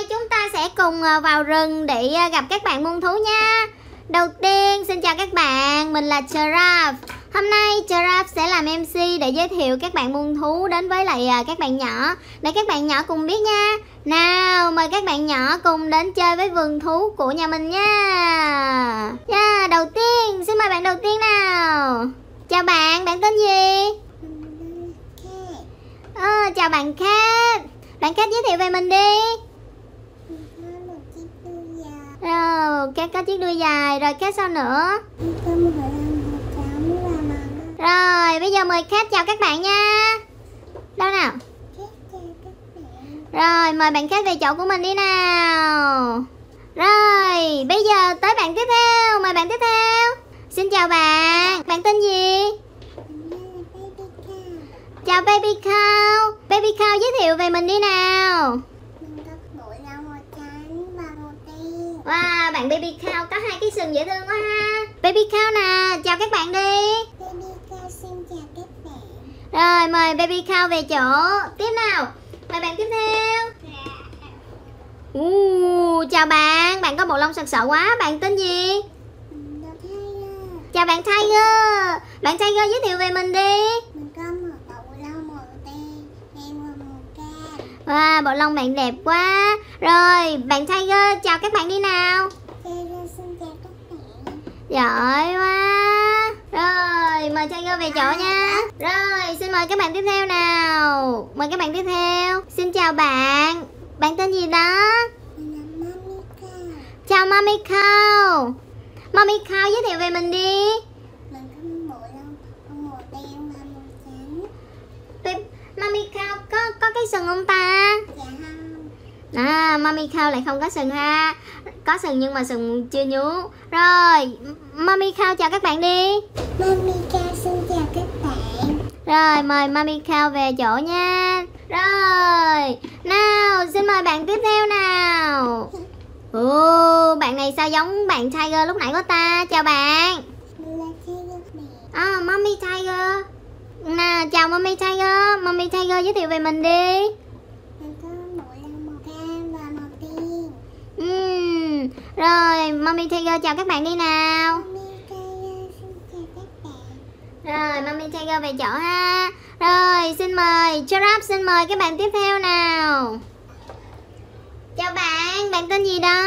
nay chúng ta sẽ cùng vào rừng để gặp các bạn muôn thú nha. Đầu tiên, xin chào các bạn, mình là Giraffe. Hôm nay Giraffe sẽ làm MC để giới thiệu các bạn muôn thú đến với lại các bạn nhỏ, để các bạn nhỏ cùng biết nha. Nào, mời các bạn nhỏ cùng đến chơi với vườn thú của nhà mình nha. Đầu tiên, xin mời bạn đầu tiên nào. Chào bạn, bạn tên gì? Chào bạn Cat. Bạn Cat giới thiệu về mình đi. Rồi, Cat có chiếc đuôi dài. Rồi Cat sao nữa? Rồi, bây giờ mời Cat chào các bạn nha. Đâu nào? Rồi, mời bạn Cat về chỗ của mình đi nào. Rồi, bây giờ tới bạn tiếp theo. Mời bạn tiếp theo. Xin chào bạn. Bạn tên gì? Chào Baby Cow. Baby Cow giới thiệu về mình đi nào. Wow, bạn Baby Cow có hai cái sừng dễ thương quá ha. Baby Cow nè, chào các bạn đi. Baby Cow xin chào các bạn. Rồi, mời Baby Cow về chỗ tiếp nào. Mời bạn tiếp theo. Chào bạn, bạn có bộ lông sặc sỡ quá. Bạn tên gì? Chào bạn Tiger. Bạn Tiger giới thiệu về mình đi. Mình có một bộ lông màu đen và màu cam. Wow, bộ lông bạn đẹp quá. Rồi, bạn Tiger chào các bạn đi nào. Tiger xin chào các bạn. Giỏi quá. Rồi, mời Tiger về chỗ nha. Rồi, xin mời các bạn tiếp theo nào. Mời các bạn tiếp theo. Xin chào bạn. Bạn tên gì đó? Mình là Mommy Cow. Chào Mommy Cow. Mommy Cow giới thiệu về mình đi. Mình có bộ lông màu đen và màu trắng. Mommy Cow có cái sừng không ta? Dạ không. Mommy Cow lại không có sừng ha. Có sừng nhưng mà sừng chưa nhú. Rồi, Mommy Cow chào các bạn đi. Mommy Cow xin chào các bạn. Rồi, mời Mommy Cow về chỗ nha. Rồi, nào, xin mời bạn tiếp theo nào. Bạn này sao giống bạn Tiger lúc nãy của ta. Chào bạn. Mình là Tiger. Mommy Tiger. Nè, chào Mommy Tiger. Mommy Tiger giới thiệu về mình đi. Mình có bộ lông màu cam và màu đen. Rồi, Mommy Tiger chào các bạn đi nào. Mommy Tiger xin chào các bạn. Rồi, Mommy Tiger về chỗ ha. Rồi, xin mời Giraffe, xin mời các bạn tiếp theo nào. Chào bạn, bạn tên gì đó?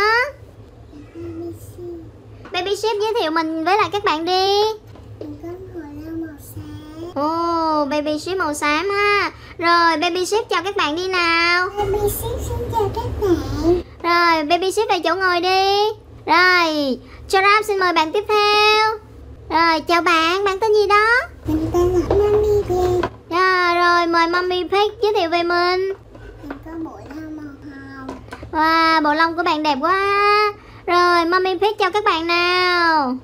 Baby Sheep giới thiệu mình với lại các bạn đi. Mình có bộ lông màu xám. Baby Sheep màu xám ha. Rồi, Baby Sheep chào các bạn đi nào. Baby Sheep xin chào các bạn. Rồi, Baby Sheep về chỗ ngồi đi. Rồi, Giraffe xin mời bạn tiếp theo. Rồi, chào bạn, bạn tên gì đó? Mình tên là Mommy Pig. Rồi, mời Mommy Pig giới thiệu về mình. Mình có bộ lông màu hồng. Wow, bộ lông của bạn đẹp quá. Rồi, Mommy Pig chào các bạn nào.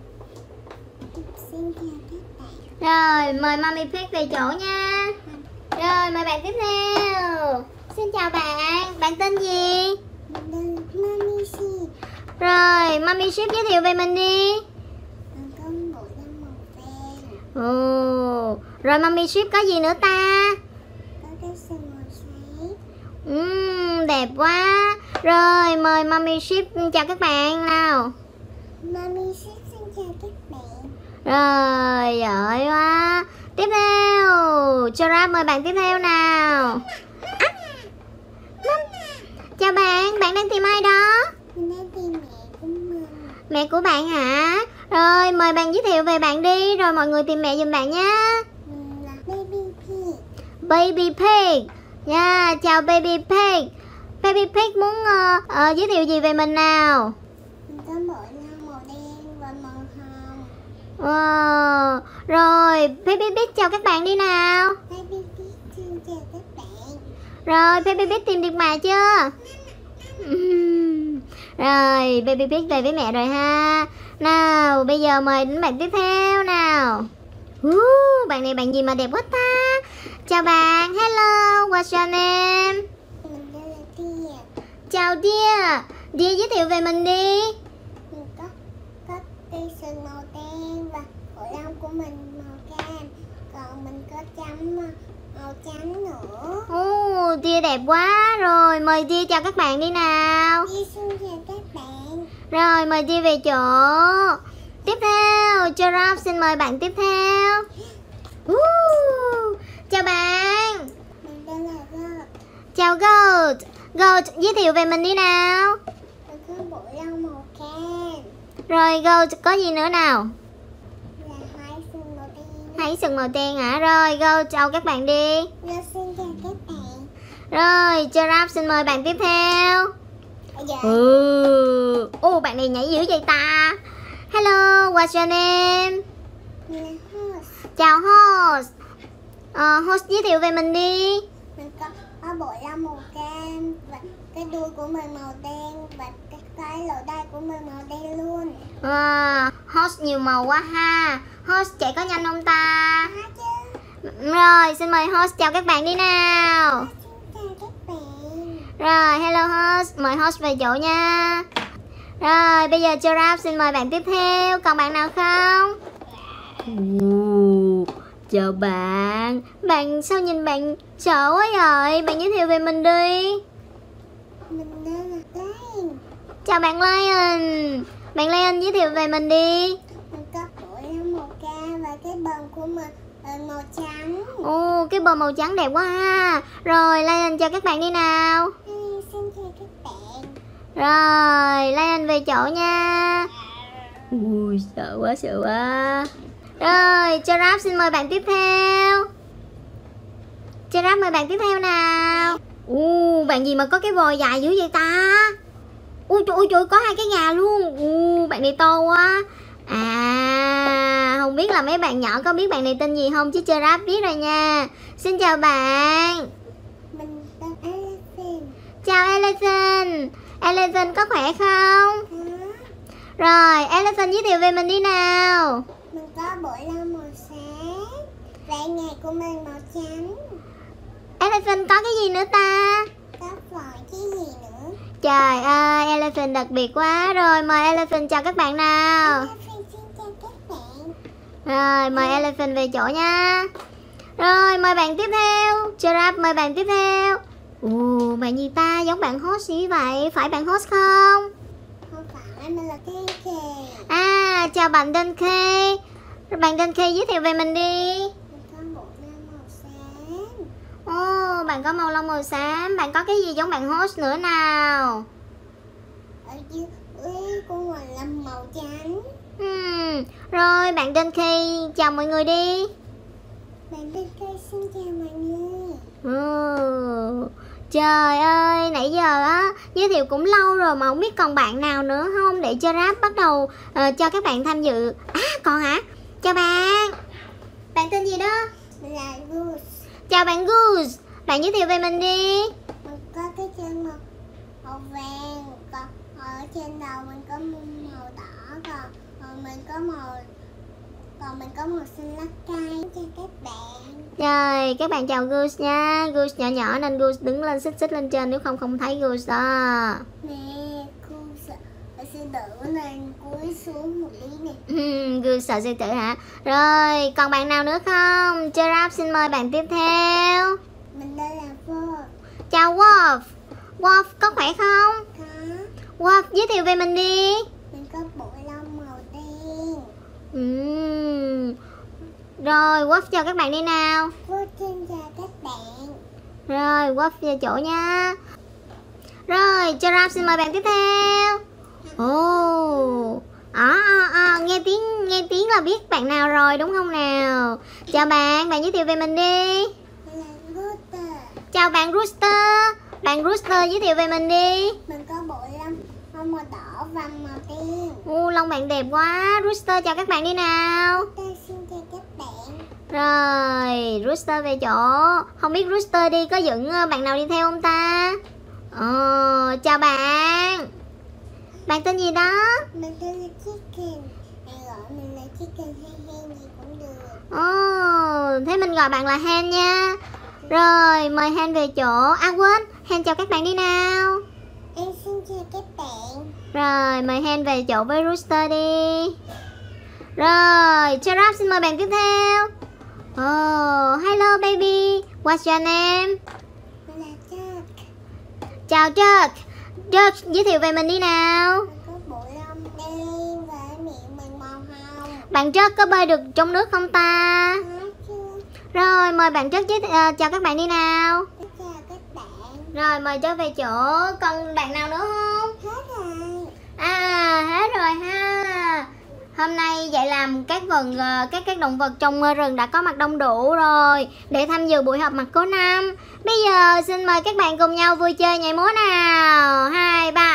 Xin chào các bạn. Rồi, mời Mommy Pig về chỗ nha. Rồi, mời bạn tiếp theo. Xin chào bạn, bạn tên gì? Mình tên là Mommy Sheep. Rồi, Mommy Sheep giới thiệu về mình đi. Mình có bộ lông màu vàng. Rồi, Mommy Sheep có gì nữa ta? Có cái sừng màu xám. Đẹp quá. Rồi, mời Mommy Sheep chào các bạn nào. Mommy Sheep xin chào các bạn. Rồi, giỏi quá. Tiếp theo, Giraffe mời bạn tiếp theo nào. Chào bạn, bạn đang tìm ai đó? Mình đang tìm mẹ của mình. Mẹ của bạn hả? Rồi, mời bạn giới thiệu về bạn đi. Rồi mọi người tìm mẹ giùm bạn nhé. Mình là Baby Pig. Baby Pig. Chào Baby Pig. Baby Pig muốn giới thiệu gì về mình nào? Mình có bộ lông màu đen và màu hồng. Rồi, Baby Pig chào các bạn đi nào. Baby Pig xin chào các bạn. Rồi, Baby Pig tìm được mẹ chưa? Rồi, Baby Pig về với mẹ rồi ha. Nào, bây giờ mời đến bạn tiếp theo nào. Bạn này bạn gì mà đẹp quá ta. Chào bạn, hello, what's your name? Mình tên là Tia. Chào Tia. Tia giới thiệu về mình đi. Mình có cây sừng màu đen và bộ lông của mình màu cam. Còn mình có chấm màu trắng nữa. Tia đẹp quá. Rồi mời Tia chào các bạn đi nào. Tia xin chào các bạn. Rồi mời Tia về chỗ. Tiếp theo Giraffe xin mời bạn tiếp theo. Chào bạn. Mình tên là Goat. Chào Goat. Goat giới thiệu về mình đi nào. Mình có bộ lông màu cam. Rồi Goat có gì nữa nào? Là hai sừng màu đen. Hãy sừng màu đen hả? Rồi Goat chào các bạn đi. Goat xin chào các bạn. Rồi Giraffe xin mời bạn tiếp theo. Bạn này nhảy dữ vậy ta. Hello, what's your name? Mình là Horse. Chào Horse. Horse giới thiệu về mình đi. Mình có bộ lông màu cam và cái đuôi của mình màu đen và cái lỗ tai của mình màu đen luôn. Horse nhiều màu quá ha. Horse chạy có nhanh không ta? Có chứ. Rồi xin mời Horse chào các bạn đi nào. Xin chào các bạn. Rồi hello Horse, mời Horse về chỗ nha. Rồi bây giờ Giraffe xin mời bạn tiếp theo. Còn bạn nào không? Chào bạn. Bạn sao nhìn bạn sợ quá vậy? Bạn giới thiệu về mình đi. Mình tên là Lion. Chào bạn Lion. Bạn Lion giới thiệu về mình đi. Mình có bộ lông màu cam và cái bờm của mình là màu trắng. Cái bờ màu trắng đẹp quá ha. Rồi Lion chào các bạn đi nào. Xin chào các bạn. Rồi Lion về chỗ nha. Sợ quá sợ quá. Rồi Giraffe xin mời bạn tiếp theo. Giraffe mời bạn tiếp theo nào. Bạn gì mà có cái vòi dài dữ vậy ta? Ui trời có hai cái gà luôn. Bạn này to quá. Không biết là mấy bạn nhỏ có biết bạn này tên gì không, chứ Giraffe biết rồi nha. Xin chào bạn. Mình tên Elephant. Chào Elephant. Elephant có khỏe không? Rồi Elephant giới thiệu về mình đi nào. Mình có bộ lông màu sáng và ngày của mình màu trắng. Elephant có cái gì nữa ta? Có vòi cái gì nữa? Trời ơi, Elephant đặc biệt quá. Rồi mời Elephant chào các bạn nào. Elephant xin chào các bạn. Rồi mời Elephant về chỗ nha. Rồi mời bạn tiếp theo. Giraffe mời bạn tiếp theo. Bạn gì ta, giống bạn Horse như vậy. Phải bạn Horse không? Không phải, mình là Kenke. Chào bạn Donkey. Bạn Donkey giới thiệu về mình đi. Mình có bộ lông màu xám. Bạn có màu lông màu xám. Bạn có cái gì giống bạn Horse nữa nào? Ở dưới của mình là màu trắng. Rồi bạn Donkey chào mọi người đi. Bạn Donkey xin chào mọi người. Trời ơi, nãy giờ á giới thiệu cũng lâu rồi mà không biết còn bạn nào nữa không, để Giraffe bắt đầu cho các bạn tham dự. Còn hả? Chào bạn. Bạn tên gì đó? Mình là Goose. Chào bạn Goose. Bạn giới thiệu về mình đi. Mình có cái chân màu vàng, còn ở trên đầu mình có màu đỏ, còn mình có màu xanh lá cây. Chào các bạn. Rồi, các bạn chào Goose nha. Goose nhỏ nhỏ nên Goose đứng lên xích lên trên, nếu không thấy Goose đó. Nè, Goose sợ sư tử nên cúi xuống một tí nè. Goose sợ sư tử hả? Rồi, còn bạn nào nữa không? Giraffe xin mời bạn tiếp theo. Mình đây là Wolf. Chào Wolf. Wolf có khỏe không? Có. Wolf giới thiệu về mình đi. Mình có bộ lông màu đen. Rồi Wolf chào các bạn đi nào. Wolf xin chào các bạn. Rồi Wolf về chỗ nha. Rồi Giraffe xin mời bạn tiếp theo. Nghe tiếng là biết bạn nào rồi đúng không nào? Chào bạn, bạn giới thiệu về mình đi. Mình là Rooster. Chào bạn Rooster. Bạn Rooster giới thiệu về mình đi. Mình có bộ lông màu đỏ và màu đen. Lông bạn đẹp quá. Rooster chào các bạn đi nào. Xin chào các bạn. Rồi Rooster về chỗ. Không biết Rooster đi có dẫn bạn nào đi theo không ta? Chào bạn. Bạn tên gì đó? Mình tên là Chicken. Bạn gọi mình là Chicken hay Hen gì cũng được. Thế mình gọi bạn là Hen nha. Rồi mời Hen về chỗ. Quên, Hen chào các bạn đi nào. Em xin chào các bạn. Rồi mời Hen về chỗ với Rooster đi. Rồi Giraffe xin mời bạn tiếp theo. Hello baby. What's your name? Mình là Chuck. Chào Chuck. Chuck, giới thiệu về mình đi nào. Mình có bộ lông đen và miệng mình màu hồng. Bạn Chuck có bơi được trong nước không ta? Có chưa? Rồi, mời bạn Chuck chào các bạn đi nào. Chào các bạn. Rồi, mời Chuck về chỗ. Còn bạn nào nữa không? Hết rồi. À, hết rồi ha. Hôm nay vậy làm các động vật trong rừng đã có mặt đông đủ rồi để tham dự buổi họp mặt cuối năm. Bây giờ xin mời các bạn cùng nhau vui chơi nhảy múa nào. 2, 3.